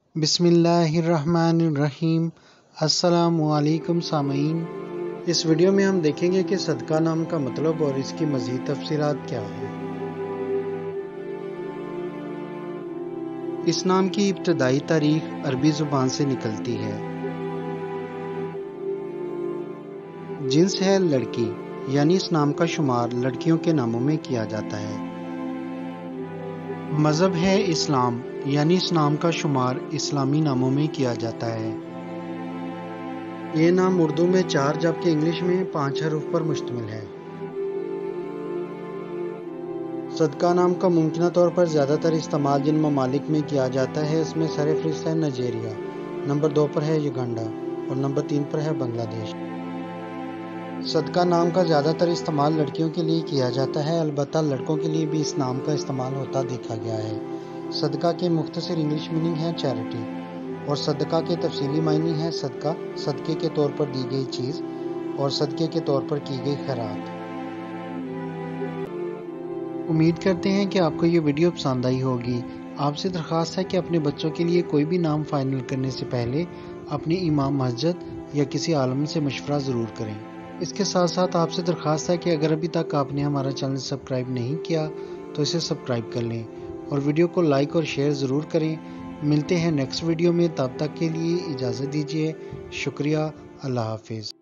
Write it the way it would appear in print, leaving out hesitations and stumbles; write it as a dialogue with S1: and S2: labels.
S1: بسم اللہ الرحمن الرحیم۔ السلام علیکم سامعین، اس ویڈیو میں ہم دیکھیں گے کہ صدقہ نام کا مطلب اور اس کی مزید تفصیلات کیا ہیں۔ اس نام کی ابتدائی تاریخ عربی زبان سے نکلتی ہے۔ جنس ہے لڑکی، یعنی اس نام کا شمار لڑکیوں کے ناموں میں کیا جاتا ہے۔ مذہب ہے اسلام، یعنی اس نام کا شمار اسلامی ناموں میں کیا جاتا ہے۔ یہ نام اردو میں 4 جبکہ انگلش میں 5 حروف پر مشتمل ہے۔ صدقہ نام کا ممکنہ طور پر زیادہ تر استعمال جن ممالک میں کیا جاتا ہے اس میں سر فہرست ہے نائجیریا، نمبر 2 پر ہے یوگنڈا اور نمبر 3 پر ہے بنگلہ دیش۔ صدقہ نام کا زیادہ تر استعمال لڑکیوں کے لیے کیا جاتا ہے، البتہ لڑکوں کے لیے بھی اس نام کا استعمال ہوتا دیکھا گیا ہے۔ صدقہ کے مختصر انگلش میننگ ہے چیریٹی، اور صدقہ کے تفصیلی معنی ہے صدقہ، صدقے کے طور پر دی گئی چیز، اور صدقے کے طور پر کی گئی خیرات۔ امید کرتے ہیں کہ آپ کو یہ ویڈیو پسند آئی ہوگی۔ آپ سے درخواست ہے کہ اپنے بچوں کے لیے کوئی بھی نام فائنل کرنے سے پہلے اپنے امام مسجد یا کسی عالم سے مشورہ ضرور کریں۔ اس کے ساتھ ساتھ آپ سے درخواست ہے کہ اگر ابھی تک آپ نے ہمارا چینل سبسکرائب نہیں کیا تو اسے سبسکرائب کر لیں اور ویڈیو کو لائک اور شیئر ضرور کریں۔ ملتے ہیں نیکسٹ ویڈیو میں، تب تک کے لیے اجازت دیجیے۔ شکریہ، اللہ حافظ۔